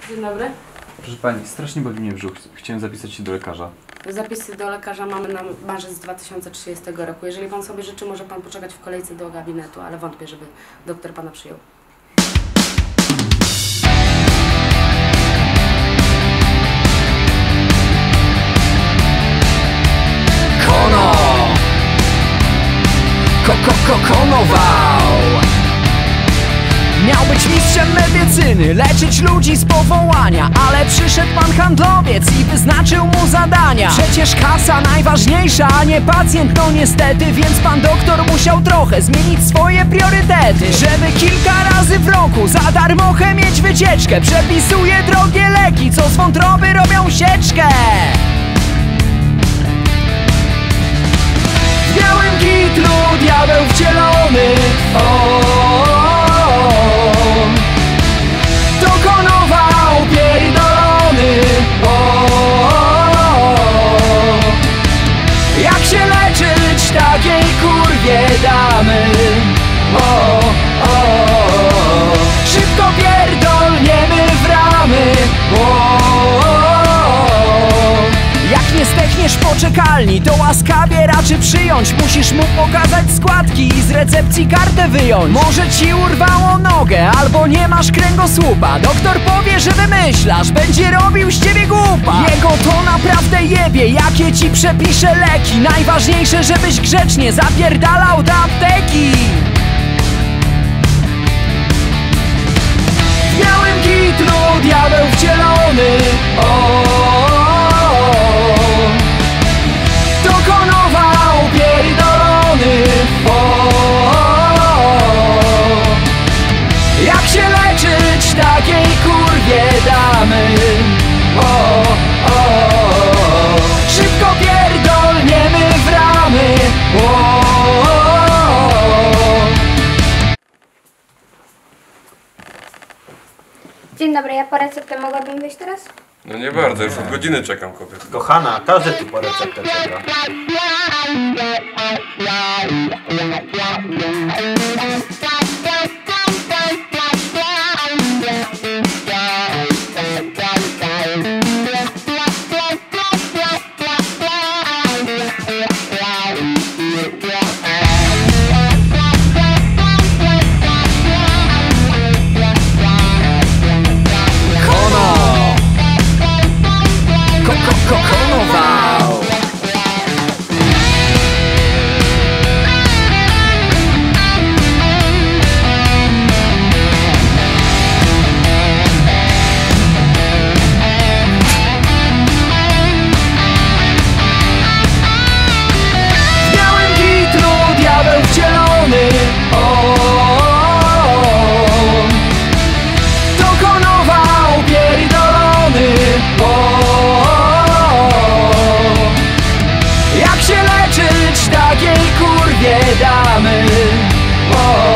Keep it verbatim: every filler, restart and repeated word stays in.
Dzień dobry. Proszę pani, strasznie boli mnie brzuch. Chciałem zapisać się do lekarza. Zapisy do lekarza mamy na marzec dwa tysiące trzydziestego roku. Jeżeli pan sobie życzy, może pan poczekać w kolejce do gabinetu, ale wątpię, żeby doktor pana przyjął. Kono! Ko-ko-ko-konował! Miał być mistrzem medycyny, leczyć ludzi z powołania, ale przyszedł pan handlowiec i wyznaczył mu zadania. Przecież kasa najważniejsza, a nie pacjent, no niestety. Więc pan doktor musiał trochę zmienić swoje priorytety, żeby kilka razy w roku za darmochę mieć wycieczkę. Przepisuje drogie leki, co z wątroby robią sieczkę. W białym kitlu diabeł wcielony, o, dokonował pierdolony, o, jak się leczyć takiej kurwie damy, o, o, szybko pierdolniemy w ramy, o, jak nie zdechniesz po czekalni, to łaskawie raczy przyjąć. Musisz mu pokazać składki i z recepcji kartę wyjąć. Może ci urwało nogę, albo nie masz kręgosłupa. Doktor powie, że wymyślasz, będzie robił z ciebie głupa. Jego to naprawdę jebie, jakie ci przepisze leki. Najważniejsze, żebyś grzecznie zapierdalał do apteki. W białym kitlu diabeł wcielony, o, dokonował pierdolony, o, jak się leczyć takiej kurwie damy, o, o, szybko pierdolniemy w ramy, o. Dzień dobry, ja po receptę mogłabym wyjść teraz? No nie bardzo, już od godziny czekam, kobiet. Kochana, każdy tu po receptę czeka. Konował. W białym kitlu diabeł wcielony, o, dokonował pierdolony, o, jak się leczyć takiej kurwie damy, o.